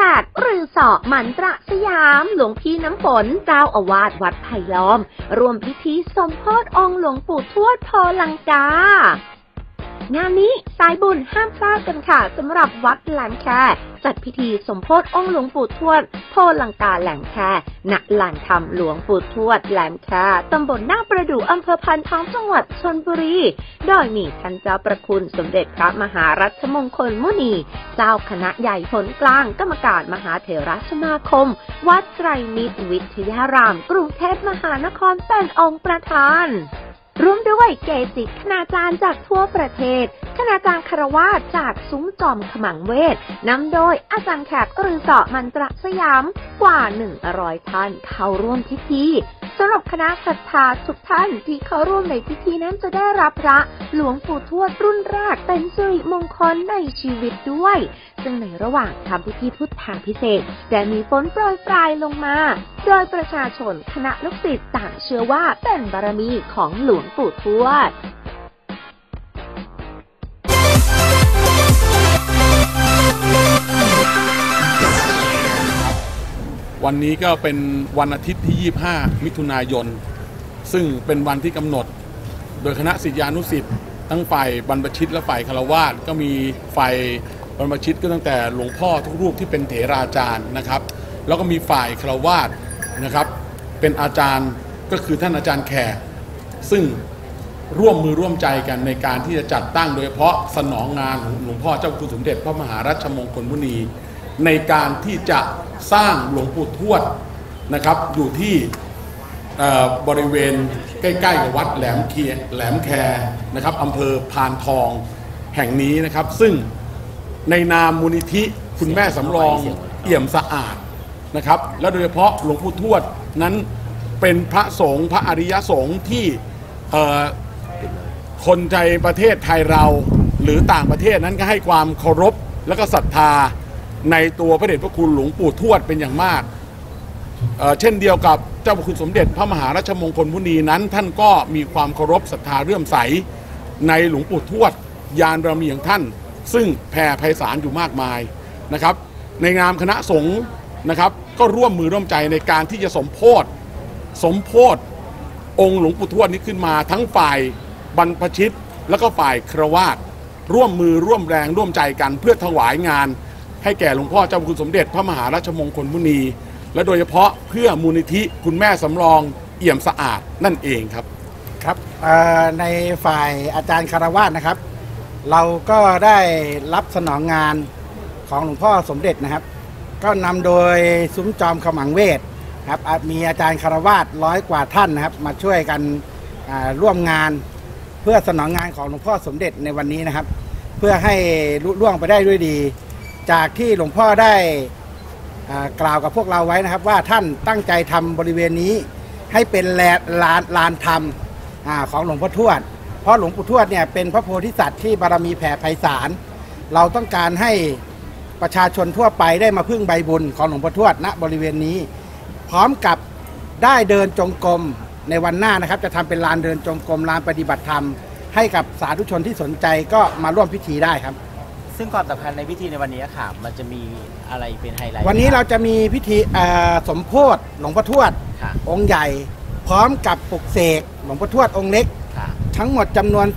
ดรือสอมันตระสยามหลวงพี่น้ำฝนเจ้าอาวาสวัดไผ่ล้อมรวมพิธีสมโภชองค์หลวงปู่ทวดโพลังกางานนี้สายบุญห้ามพลาดกันค่ะสำหรับวัดแหลมแคจัดพิธีสมโภชองค์หลวงปู่ทวดโพลังกาแหลมแคณลานธรรมหลวงปู่ทวดแหลมแคตำบลหน้าประดู่อำเภอพานทองจังหวัดชลบุรีโดยมีท่านเจ้าประคุณสมเด็จพระมหารัชมงคลมุนีเจ้าคณะใหญ่หนกลางกรรมการมหาเถรสมาคมวัดไตรมิตรวิทยารามกรุงเทพมหานครเป็นองค์ประธานร่วมด้วยเกจิคณาจารย์จากทั่วประเทศคณาจารย์คารวาสจากซุ้มจอมขมังเวทนำโดยอาจารย์แขกรือสอมันตระสยามกว่า100ท่านเข้าร่วมพิธีสำหรับคณะศรัทธาทุกท่านที่เข้าร่วมในพิธีนั้นจะได้รับพระหลวงปู่ทวดรุ่นแรกเป็นสิริมงคลในชีวิตด้วยซึ่งในระหว่างทำพิธีพุทธาภิเษกได้มีฝนโปรยปลายลงมาโดยประชาชนคณะลูกศิษย์ต่างเชื่อว่าเป็นบารมีของหลวงปู่ทวดวันนี้ก็เป็นวันอาทิตย์ที่25มิถุนายนซึ่งเป็นวันที่กำหนดโดยคณะศิษยานุศิษย์ทั้งฝ่ายบรรพชิตและฝ่ายฆราวาสก็มีฝ่ายบรรพชิตก็ตั้งแต่หลวงพ่อทุกรูปที่เป็นเถราจารย์นะครับแล้วก็มีฝ่ายฆราวาสนะครับเป็นอาจารย์ก็คือท่านอาจารย์แขกซึ่งร่วมมือร่วมใจกันในการที่จะจัดตั้งโดยเฉพาะสนองงานหลวงพ่อเจ้าคุณสมเด็จพระมหารัชมงคลมุนีในการที่จะสร้างหลวงปู่ทวดนะครับอยู่ที่บริเวณใกล้ๆกับวัดแหลมแคนะครับอำเภอพานทองแห่งนี้นะครับซึ่งในนามมูลนิธิคุณแม่สำรองเอี่ยมสะอาดนะครับและโดยเฉพาะหลวงปู่ทวดนั้นเป็นพระสงฆ์พระอริยสงฆ์ที่คนในประเทศไทยเราหรือต่างประเทศนั้นก็ให้ความเคารพและก็ศรัทธาในตัวพระเดชพระคุณหลวงปู่ทวดเป็นอย่างมากเช่นเดียวกับเจ้าพระคุณสมเด็จพระมหารัชมงคลมุนีนั้นท่านก็มีความเคารพศรัทธาเลื่อมใสในหลวงปู่ทวดญาณบารมีของท่านซึ่งแผ่ไพศาลอยู่มากมายนะครับในนามคณะสงฆ์นะครับก็ร่วมมือร่วมใจในการที่จะสมโภชองค์หลวงปู่ทวดนี้ขึ้นมาทั้งฝ่ายบรรพชิตแล้วก็ฝ่ายฆราวาสร่วมมือร่วมแรงร่วมใจกันเพื่อถวายงานให้แก่หลวงพ่อเจ้าคุณสมเด็จพระมหารัชมงคลมุนีและโดยเฉพาะเพื่อมูลนิธิคุณแม่สำรองเอี่ยมสะอาดนั่นเองครับครับในฝ่ายอาจารย์คารวาสนะครับเราก็ได้รับสนองงานของหลวงพ่อสมเด็จนะครับก็นำโดยซุ้มจอมขมังเวทครับมีอาจารย์คารวาส100 กว่าท่านนะครับมาช่วยกันร่วมงานเพื่อสนองงานของหลวงพ่อสมเด็จในวันนี้นะครับเพื่อให้ลุล่วงไปได้ด้วยดีจากที่หลวงพ่อได้กล่าวกับพวกเราไว้นะครับว่าท่านตั้งใจทำบริเวณนี้ให้เป็นลานธรรมของหลวงพ่อทวดเพราะหลวงปู่ทวดเนี่ยเป็นพระโพธิสัตว์ที่บารมีแผ่ไพศาลเราต้องการให้ประชาชนทั่วไปได้มาพึ่งใบบุญของหลวงพ่อทวดณบริเวณนี้พร้อมกับได้เดินจงกรมในวันหน้านะครับจะทำเป็นลานเดินจงกรมลานปฏิบัติธรรมให้กับสาธุชนที่สนใจก็มาร่วมพิธีได้ครับซึ่งความสำคัญในพิธีในวันนี้ค่ะมันจะมีอะไรเป็นไฮไลท์วันนี้เราจะมีพิธีสมโภชหลวงพ่อทวดองค์ใหญ่พร้อมกับปลุกเสกหลวงพ่อทวดองค์เล็กทั้งหมดจำนวน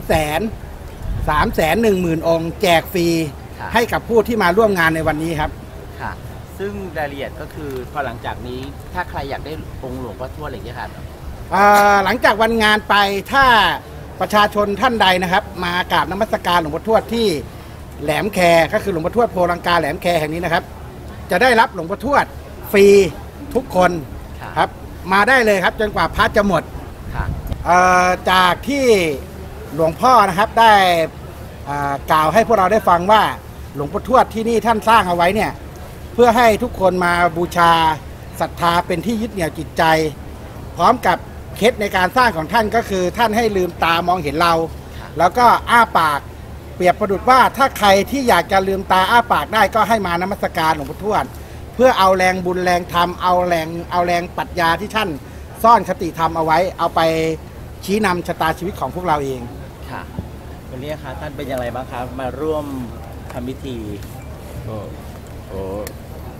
310,000 องค์แจกฟรีให้กับผู้ที่มาร่วมงานในวันนี้ครับค่ะซึ่งรายละเอียดก็คือพอหลังจากนี้ถ้าใครอยากได้องค์หลวงพ่อทวดอะไรอย่างเงี้ยครับหลังจากวันงานไปถ้าประชาชนท่านใดนะครับมากราบนมัสการหลวงพ่อทวดที่แหลมแคก็คือหลวงพ่อทวดโพลังกาแหลมแคแห่งนี้นะครับจะได้รับหลวงพ่อทวดฟรีทุกคนครับมาได้เลยครับจนกว่าพระจะหมดจากที่หลวงพ่อนะครับได้กล่าวให้พวกเราได้ฟังว่าหลวงพ่อทวดที่นี่ท่านสร้างเอาไว้เนี่ยเพื่อให้ทุกคนมาบูชาศรัทธาเป็นที่ยึดเหนี่ยวจิตใจพร้อมกับเคล็ดในการสร้างของท่านก็คือท่านให้ลืมตามองเห็นเราแล้วก็อ้าปากเปรียบประดุจว่าถ้าใครที่อยากจะลืมตาอ้าปากได้ก็ให้มานมัสการหลวงพ่อทวดเพื่อเอาแรงบุญแรงธรรมเอาแรงปรัชญาที่ท่านซ่อนคติธรรมเอาไว้เอาไปชี้นำชะตาชีวิตของพวกเราเองค่ะวันนี้ค่ะท่านเป็นอย่างไรบ้างครับมาร่วมทำพิธีก็ขอ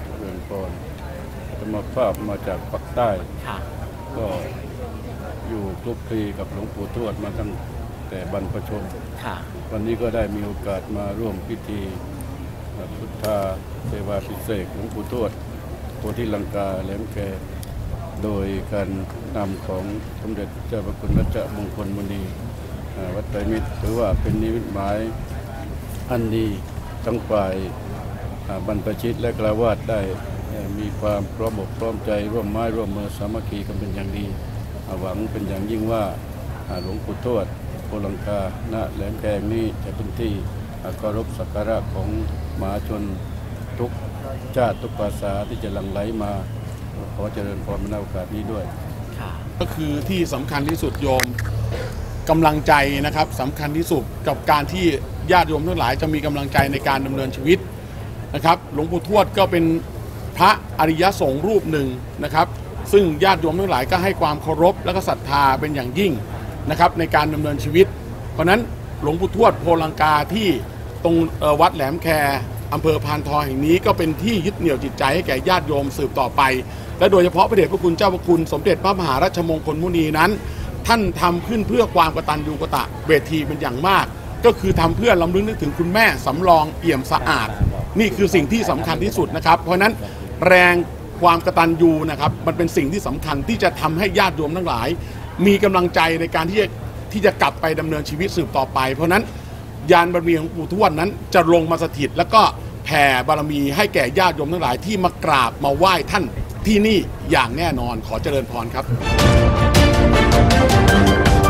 ก่อนอาตมาภาพมาจากภาคใต้ค่ะก็อยู่คลุกคลีกับหลวงปู่ทวดมาตั้งแต่บรรพชนค่ะวันนี้ก็ได้มีโอกาสมาร่วมพิธีพุทธาเทวาภิเษกหลวงปู่ทวดโพธิลังกาแหลมแกโดยการนำของสมเด็จเจ้าพระคุณรัชมงคลมุนีวัดไตรมิตรถือว่าเป็นนิมิตหมายอันดีทั้งฝ่ายบรรพชิตและฆราวาสได้มีความพร้อมอกพร้อมใจร่วมไม้ร่วมมือสามัคคีกันเป็นอย่างดีหวังเป็นอย่างยิ่งว่าหลวงปู่ทวดโพธิลังกาณแหลมแกนี้จะเป็นที่เคารพสักการะของมหาชนทุกชาติทุกภาษาที่จะหลั่งไหลมาขอเจริญพรในโอกาสนี้ด้วยค่ะก็คือที่สำคัญที่สุดโยมกำลังใจนะครับสำคัญที่สุดกับการที่ญาติโยมทั้งหลายจะมีกำลังใจในการดำเนินชีวิตนะครับหลวงปู่ทวดก็เป็นพระอริยสงฆ์รูปหนึ่งนะครับซึ่งญาติโยมทั้งหลายก็ให้ความเคารพและก็ศรัทธาเป็นอย่างยิ่งนะครับในการดำเนินชีวิตเพราะนั้นหลวงปู่ทวดโพลังกาที่ตรงวัดแหลมแคอำเภอพานทองแห่งนี้ก็เป็นที่ยึดเหนี่ยวจิตใจให้แก่ญาติโยมสืบต่อไปและโดยเฉพาะพระเดชพระคุณเจ้าพระคุณสมเด็จพระมหาราชมงคลมุนีนั้นท่านทำขึ้นเพื่อความกตัญญูกตเวทีเป็นอย่างมากก็คือทำเพื่อรำลึกนึกถึงคุณแม่สำรองเอี่ยมสะอาดนี่คือสิ่งที่สำคัญที่สุดนะครับเพราะฉะนั้นแรงความกตัญญูนะครับมันเป็นสิ่งที่สำคัญที่จะทำให้ญาติโยมทั้งหลายมีกำลังใจในการที่จะกลับไปดำเนินชีวิตสืบต่อไปเพราะนั้นยานบารมีของปู่ทวดนั้นจะลงมาสถิตแล้วก็แผ่บารมีให้แก่ญาติโยมทั้งหลายที่มากราบมาไหว้ท่านที่นี่อย่างแน่นอนขอเจริญพรครับ